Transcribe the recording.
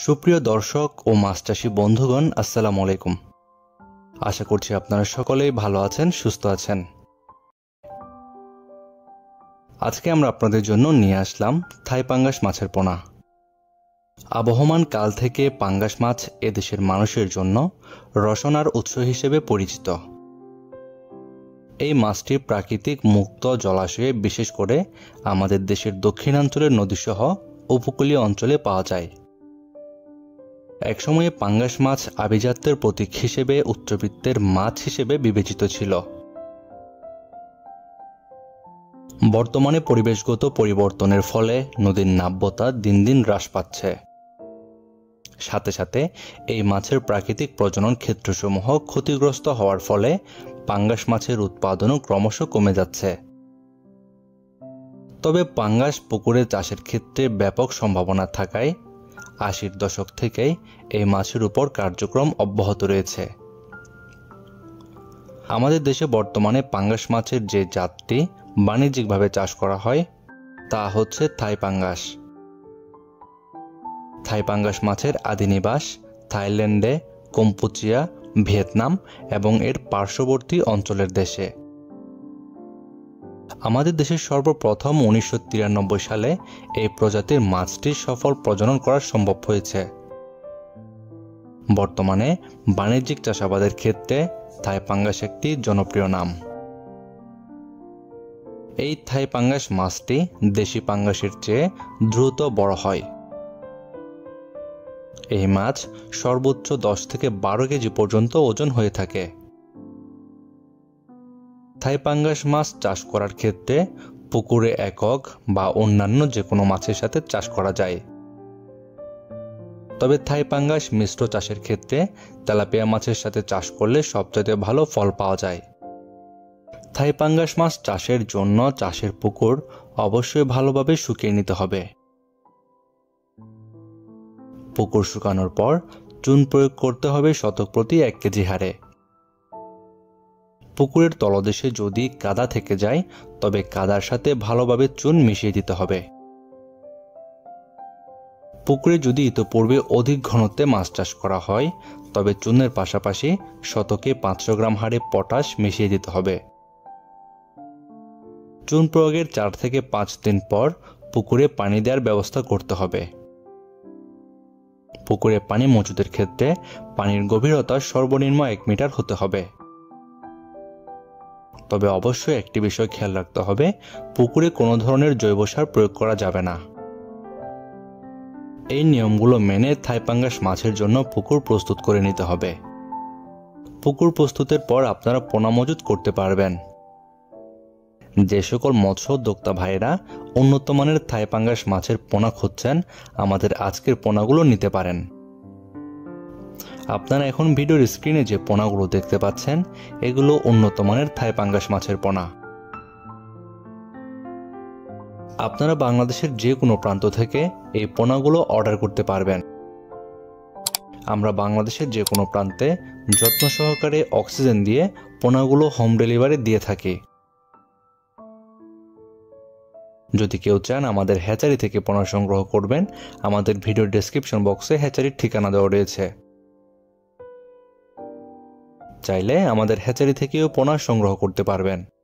সুপ্রিয় দর্শক ও মাছ চাষী বন্ধুগণ, আসসালামু আলাইকুম। আশা করছি আপনারা সকলেই ভালো আছেন, সুস্থ আছেন। আজকে আমরা আপনাদের জন্য নিয়ে আসলাম থাই পাঙ্গাস মাছের পোনা। আবহমান কাল থেকে পাঙ্গাস মাছ এদেশের মানুষের জন্য রসনার উৎস হিসেবে পরিচিত। এই মাছটি প্রাকৃতিক মুক্ত জলাশয়ে, বিশেষ করে আমাদের দেশের দক্ষিণাঞ্চলের নদীসহ উপকূলীয় অঞ্চলে পাওয়া যায়। একসময়ে পাঙ্গাস মাছ আভিজাত্যের প্রতীক হিসেবে, উচ্চবিত্তের মাছ হিসেবে বিবেচিত ছিল। বর্তমানে পরিবেশগত পরিবর্তনের ফলে নদীর নাব্যতা দিন দিন হ্রাস পাচ্ছে। সাথে সাথে এই মাছের প্রাকৃতিক প্রজনন ক্ষেত্রসমূহ ক্ষতিগ্রস্ত হওয়ার ফলে পাঙ্গাস মাছের উৎপাদনও ক্রমশ কমে যাচ্ছে। তবে পাঙ্গাস পুকুরে চাষের ক্ষেত্রে ব্যাপক সম্ভাবনা থাকায় ৮০-র দশক থেকেই এই মাছের উপর কার্যক্রম অব্যাহত রয়েছে। আমাদের দেশে বর্তমানে পাঙ্গাস মাছের যে জাতটি বাণিজ্যিকভাবে চাষ করা হয় তা হচ্ছে থাই পাঙ্গাস। থাই পাঙ্গাস মাছের আদি নিবাস থাইল্যান্ডে, কম্পুচিয়া, ভিয়েতনাম এবং এর পার্শ্ববর্তী অঞ্চলের দেশে। আমাদের দেশে সর্বপ্রথম ১৯৯৩ সালে এই প্রজাতির মাছটির সফল প্রজনন করা সম্ভব হয়েছে। বর্তমানে বাণিজ্যিক চাষাবাদের ক্ষেত্রে থাই পাঙ্গাস একটি জনপ্রিয় নাম। এই থাই পাঙ্গাস মাছটি দেশি পাঙ্গাসের চেয়ে দ্রুত বড় হয়। এই মাছ সর্বোচ্চ ১০ থেকে ১২ কেজি পর্যন্ত ওজন হয়ে থাকে। থাই পাঙ্গাস মাছ চাষ করার ক্ষেত্রে পুকুরে একক বা অন্যান্য যে কোনো মাছের সাথে চাষ করা যায়। তবে থাই পাঙ্গাস মিশ্র চাষের ক্ষেত্রে তেলাপিয়া মাছের সাথে চাষ করলে সবচেয়ে ভালো ফল পাওয়া যায়। থাই পাঙ্গাস মাছ চাষের জন্য চাষের পুকুর অবশ্যই ভালোভাবে শুকিয়ে নিতে হবে। পুকুর শুকানোর পর চুন প্রয়োগ করতে হবে শতক প্রতি ১ কেজি হারে। পুকুরের তলদেশে যদি কাদা থেকে যায় তবে কাদার সাথে ভালোভাবে চুন মিশিয়ে দিতে হবে। পুকুরে যদি ইতোপূর্বে অধিক ঘনত্বে মাছ চাষ করা হয় তবে চুনের পাশাপাশি শতকে ৫০০ গ্রাম হারে পটাশ মিশিয়ে দিতে হবে। চুন প্রয়োগের ৪ থেকে ৫ দিন পর পুকুরে পানি দেওয়ার ব্যবস্থা করতে হবে। পুকুরে পানি মজুদের ক্ষেত্রে পানির গভীরতা সর্বনিম্ন ১ মিটার হতে হবে। তবে অবশ্যই একটি বিষয় খেয়াল রাখতে হবে, পুকুরে কোনো ধরনের জৈব সার প্রয়োগ করা যাবে না। এই নিয়মগুলো মেনে থাই পাঙ্গাস মাছের জন্য পুকুর প্রস্তুত করে নিতে হবে। পুকুর প্রস্তুতের পর আপনারা পোনা মজুত করতে পারবেন। যে সকল মৎস্য উদ্যোক্তা ভাইয়েরা উন্নত মানের থাই পাঙ্গাস মাছের পোনা খুঁজছেন, আমাদের আজকের পোনাগুলো নিতে পারেন। আপনারা এখন ভিডিওর স্ক্রিনে যে পোনাগুলো দেখতে পাচ্ছেন এগুলো উন্নত মানের থাই পাঙ্গাস মাছের পোনা। আপনারা বাংলাদেশের যে কোনো প্রান্ত থেকে এই পোনাগুলো অর্ডার করতে পারবেন। আমরা বাংলাদেশের যে কোনো প্রান্তে যত্ন সহকারে অক্সিজেন দিয়ে পোনাগুলো হোম ডেলিভারি দিয়ে থাকি। যদি কেউ চান আমাদের হ্যাচারি থেকে পোনা সংগ্রহ করবেন, আমাদের ভিডিওর ডেসক্রিপশন বক্সে হ্যাচারির ঠিকানা দেওয়া রয়েছে। চাইলে আমাদের হ্যাচারি থেকেও পোনা সংগ্রহ করতে পারবেন।